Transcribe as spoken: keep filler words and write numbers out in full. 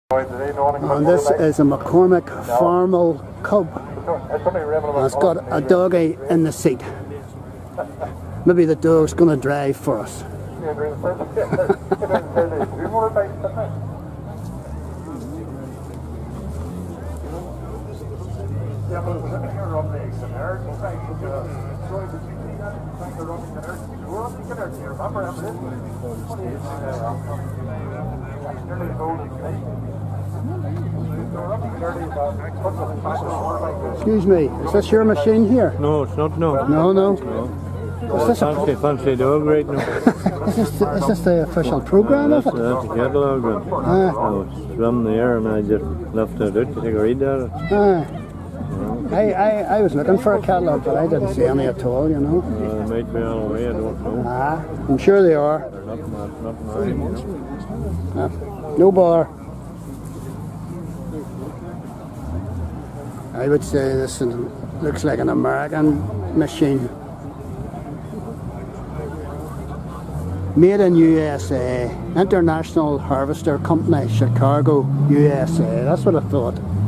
And this is a MCormick Farmall Cub. And it's got a doggy in the seat. Maybe the dog's going to drive for us. Excuse me, is this your machine here? No, it's not, no. No, no. no. Is this fancy, a fancy dog right now. is, this the, is this the official programme of it? That's the catalogue run. Ah. So it's from there and I just left it out to take a read at it. Ah. I, I, I was looking for a catalogue, but I didn't see any at all, you know. Uh, they might be on the way, I don't know. Ah, I'm sure they are. They're not, not, not mine, you know. Ah, no bother. I would say this looks like an American machine. Made in U S A, International Harvester Company, Chicago, U S A. That's what I thought.